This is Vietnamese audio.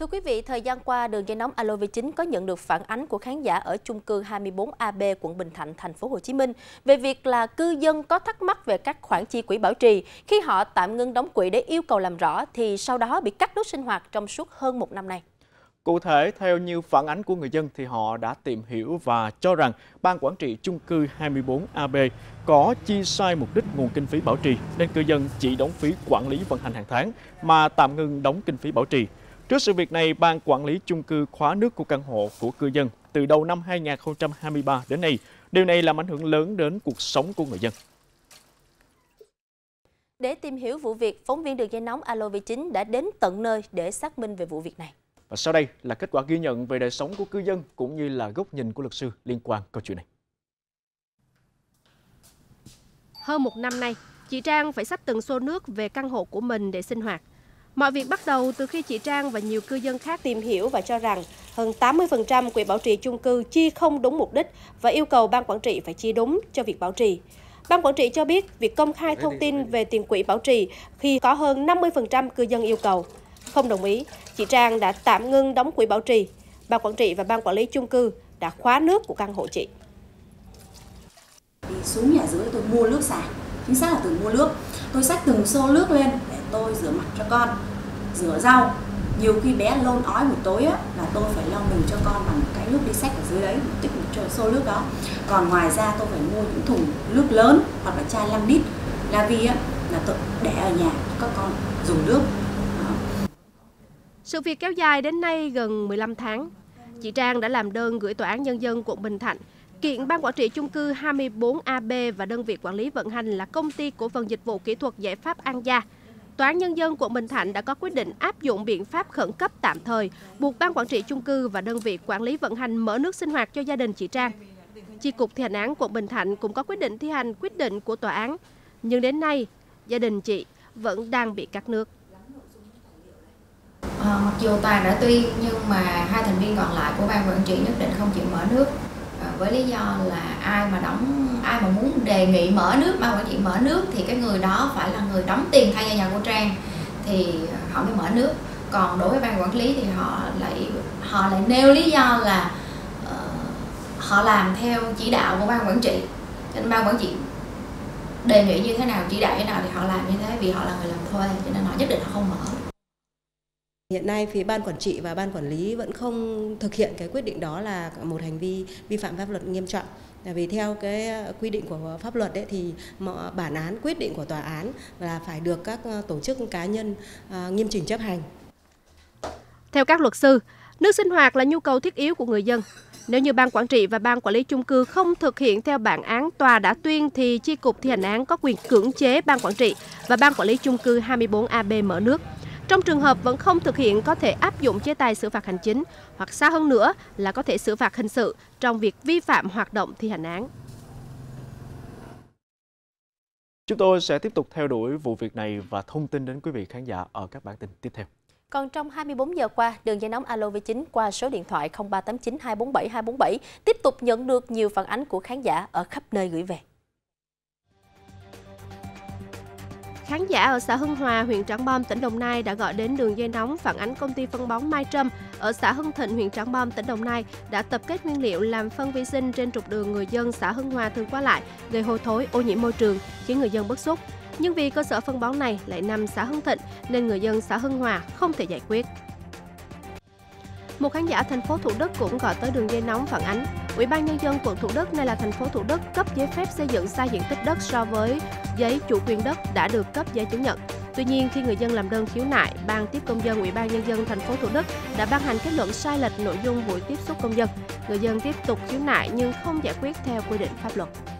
quý vị, thời gian qua, đường dây nóng Alo V9 có nhận được phản ánh của khán giả ở chung cư 24AB, quận Bình Thạnh, thành phố Hồ Chí Minh về việc là cư dân có thắc mắc về các khoản chi quỹ bảo trì. Khi họ tạm ngưng đóng quỹ để yêu cầu làm rõ thì sau đó bị cắt nước sinh hoạt trong suốt hơn một năm nay. Cụ thể, theo như phản ánh của người dân thì họ đã tìm hiểu và cho rằng ban quản trị chung cư 24AB có chi sai mục đích nguồn kinh phí bảo trì nên cư dân chỉ đóng phí quản lý vận hành hàng tháng mà tạm ngưng đóng kinh phí bảo trì. Trước sự việc này, ban quản lý chung cư khóa nước của căn hộ của cư dân từ đầu năm 2023 đến nay. Điều này làm ảnh hưởng lớn đến cuộc sống của người dân. Để tìm hiểu vụ việc, phóng viên đường dây nóng Alo V9 đã đến tận nơi để xác minh về vụ việc này. Và sau đây là kết quả ghi nhận về đời sống của cư dân cũng như là góc nhìn của luật sư liên quan câu chuyện này. Hơn một năm nay, chị Trang phải xách từng xô nước về căn hộ của mình để sinh hoạt. Mọi việc bắt đầu từ khi chị Trang và nhiều cư dân khác tìm hiểu và cho rằng hơn 80% quỹ bảo trì chung cư chi không đúng mục đích và yêu cầu ban quản trị phải chi đúng cho việc bảo trì. Ban quản trị cho biết việc công khai thông tin về tiền quỹ bảo trì khi có hơn 50% cư dân yêu cầu. Không đồng ý, chị Trang đã tạm ngưng đóng quỹ bảo trì. Ban quản trị và ban quản lý chung cư đã khóa nước của căn hộ chị. Đi xuống nhà dưới tôi mua nước xả, chính xác là từ mua nước. Tôi xách từng xô nước lên để tôi rửa mặt cho con, rửa rau. Nhiều khi bé nôn ói buổi tối á, là tôi phải lau mình cho con bằng cái nước đi xách ở dưới đấy, tích một xô nước đó. Còn ngoài ra tôi phải mua những thùng nước lớn hoặc là chai 5 lít là vì á, là tôi để ở nhà các con dùng nước. Sự việc kéo dài đến nay gần 15 tháng. Chị Trang đã làm đơn gửi Tòa án Nhân dân quận Bình Thạnh kiện ban quản trị chung cư 24AB và đơn vị quản lý vận hành là Công ty Cổ phần Dịch vụ Kỹ thuật Giải pháp An Gia. Tòa án Nhân dân quận Bình Thạnh đã có quyết định áp dụng biện pháp khẩn cấp tạm thời, buộc ban quản trị chung cư và đơn vị quản lý vận hành mở nước sinh hoạt cho gia đình chị Trang. Chi cục thi hành án quận Bình Thạnh cũng có quyết định thi hành quyết định của tòa án, nhưng đến nay gia đình chị vẫn đang bị cắt nước. Mặc dù tòa đã tuyên nhưng mà hai thành viên còn lại của ban quản trị nhất định không chịu mở nước với lý do là ai mà muốn đề nghị mở nước, ban quản trị mở nước thì cái người đó phải là người đóng tiền thay cho nhà cô Trang thì họ mới mở nước. Còn đối với ban quản lý thì họ lại nêu lý do là họ làm theo chỉ đạo của ban quản trị. Cho nên ban quản trị đề nghị như thế nào, chỉ đạo như thế nào thì họ làm như thế vì họ là người làm thuê, cho nên họ nhất định họ không mở. Hiện nay phía ban quản trị và ban quản lý vẫn không thực hiện cái quyết định đó là một hành vi vi phạm pháp luật nghiêm trọng. Vì theo cái quy định của pháp luật thì bản án quyết định của tòa án là phải được các tổ chức cá nhân nghiêm chỉnh chấp hành. Theo các luật sư, nước sinh hoạt là nhu cầu thiết yếu của người dân. Nếu như ban quản trị và ban quản lý chung cư không thực hiện theo bản án tòa đã tuyên thì chi cục thi hành án có quyền cưỡng chế ban quản trị và ban quản lý chung cư 24AB mở nước. Trong trường hợp vẫn không thực hiện có thể áp dụng chế tài xử phạt hành chính hoặc xa hơn nữa là có thể xử phạt hình sự trong việc vi phạm hoạt động thi hành án. Chúng tôi sẽ tiếp tục theo đuổi vụ việc này và thông tin đến quý vị khán giả ở các bản tin tiếp theo. Còn trong 24 giờ qua, đường dây nóng Alo V9 qua số điện thoại 0389 247 247 tiếp tục nhận được nhiều phản ánh của khán giả ở khắp nơi gửi về. Khán giả ở xã Hưng Hòa, huyện Trảng Bom, tỉnh Đồng Nai đã gọi đến đường dây nóng phản ánh công ty phân bón Mai Trâm ở xã Hưng Thịnh, huyện Trảng Bom, tỉnh Đồng Nai đã tập kết nguyên liệu làm phân vi sinh trên trục đường người dân xã Hưng Hòa thường qua lại, gây hôi thối, ô nhiễm môi trường, khiến người dân bức xúc. Nhưng vì cơ sở phân bón này lại nằm xã Hưng Thịnh nên người dân xã Hưng Hòa không thể giải quyết. Một khán giả thành phố Thủ Đức cũng gọi tới đường dây nóng phản ánh, Ủy ban Nhân dân quận Thủ Đức, nay là thành phố Thủ Đức, cấp giấy phép xây dựng sai diện tích đất so với giấy chủ quyền đất đã được cấp giấy chứng nhận. Tuy nhiên, khi người dân làm đơn khiếu nại, Ban tiếp công dân Ủy ban Nhân dân thành phố Thủ Đức đã ban hành kết luận sai lệch nội dung buổi tiếp xúc công dân. Người dân tiếp tục khiếu nại nhưng không giải quyết theo quy định pháp luật.